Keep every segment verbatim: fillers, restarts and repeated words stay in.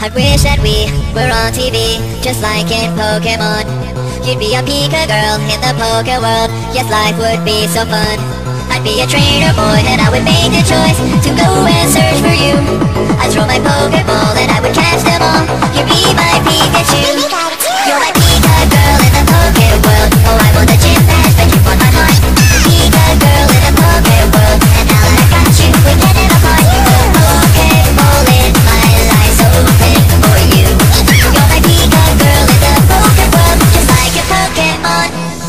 I wish that we were on T V, just like in Pokemon. You'd be a Pika girl in the Poke world, yes, life would be so fun. I'd be a trainer boy and I would make the choice to go and search for you. I'd throw my Pokeball and I would catch them all. You'd be my Pikachu. You're my Pika girl in the Poke world. Oh, I want the gym badge, but you want my heart. Pika girl in the Poke world, and now that I got you, we can never part. The Pokeball in my life's open for you. You're my Pika girl in the Poke world, just like a Pokemon.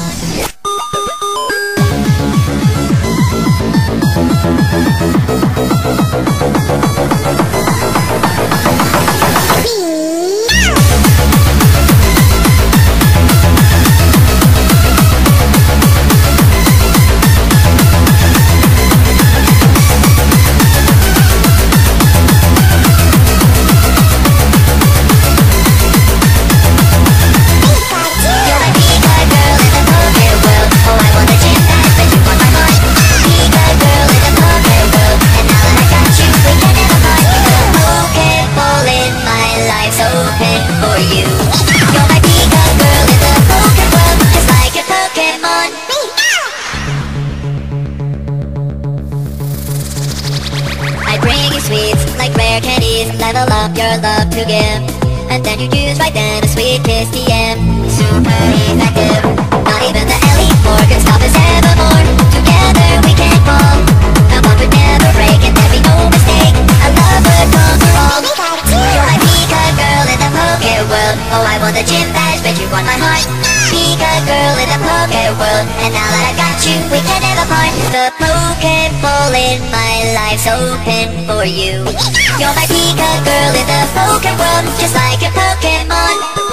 Sweets like rare candies, level up your love to give. And then you use right then a sweet kiss T M. Super effective. Not even the Elite Four can stop us evermore. Together we can fall. Our bond would never break and there'd be no mistake. Our love would conquer all. You're my Pika girl in the Poke world. Oh, I want the gym badge, but you want my heart. Pika girl in the Poke world, and now that I got you, we can never part. The Pokeball in my life's open for you. You're my Pika girl in the Poke world, just like a Pokemon.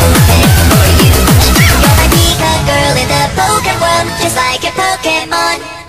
Just like a Pokemon.